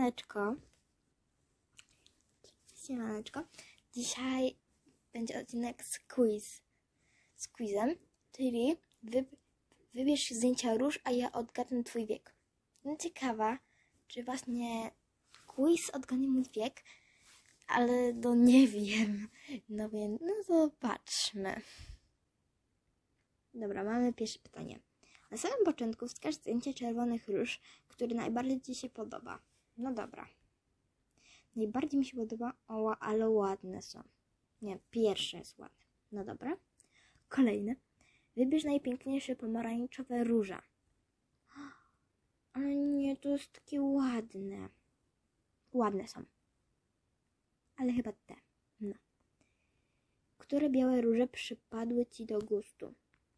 Siemaneczko. Siemaneczko. Dzisiaj będzie odcinek z quizem, czyli wybierz zdjęcia róż, a ja odgadnę twój wiek. No ciekawa, czy właśnie quiz odgadnie mój wiek, ale no nie wiem. No więc, no zobaczmy. Dobra, mamy pierwsze pytanie. Na samym początku wskaż zdjęcie czerwonych róż, które najbardziej ci się podoba. No dobra. Najbardziej mi się podoba, ale ładne są. Nie, pierwsze jest ładne. No dobra. Kolejne. Wybierz najpiękniejsze pomarańczowe róża. Ale nie, to jest takie ładne. Ładne są. Ale chyba te. No. Które białe róże przypadły ci do gustu?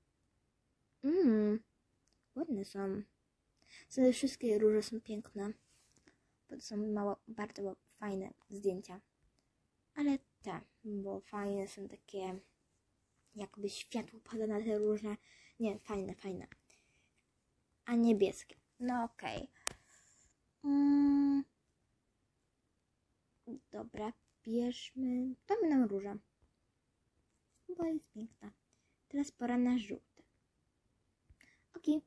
Ładne są. Wszystkie róże są piękne. Bo to są bardzo fajne zdjęcia. Ale te, bo fajne są takie, jakby światło pada na te róże. Nie, fajne. A niebieskie. No okej. Dobra, bierzmy. To będą róże. Bo jest piękna. Teraz pora na żółte. Okej.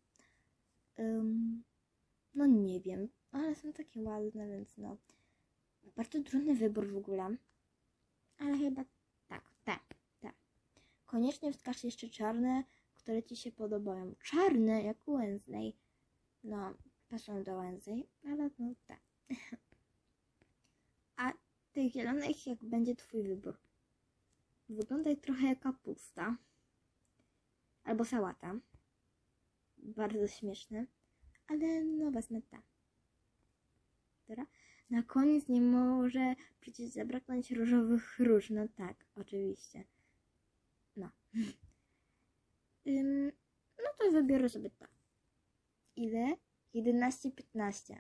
No nie wiem, ale są takie ładne, więc no. Bardzo trudny wybór w ogóle. Ale chyba tak, te. Koniecznie wskaż jeszcze czarne, które ci się podobają. Czarne, jak Wednesday. No, pasują do Wednesday, ale no te. A tych zielonych, jak będzie twój wybór? Wygląda trochę jak kapusta. Albo sałata. Bardzo śmieszne. Ale no wezmę te. Dobra. Na koniec nie może przecież zabraknąć różowych róż. No tak, oczywiście. No. No to wybiorę sobie to. Ile? 11:15.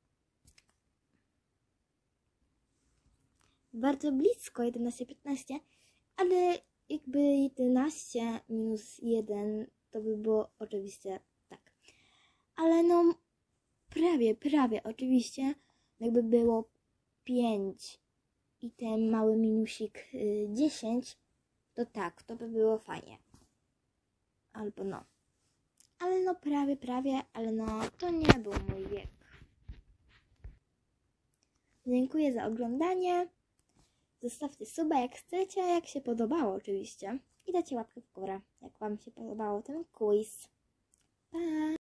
Bardzo blisko 11:15, ale jakby 11 minus 1 to by było oczywiście tak. Ale no prawie, oczywiście jakby było 5 i ten mały minusik 10, to tak, to by było fajnie. Albo no. Ale no prawie, ale no to nie był mój wiek. Dziękuję za oglądanie. Zostawcie suba jak chcecie, jak się podobało oczywiście. I dajcie łapkę w górę, jak wam się podobało ten quiz. Pa!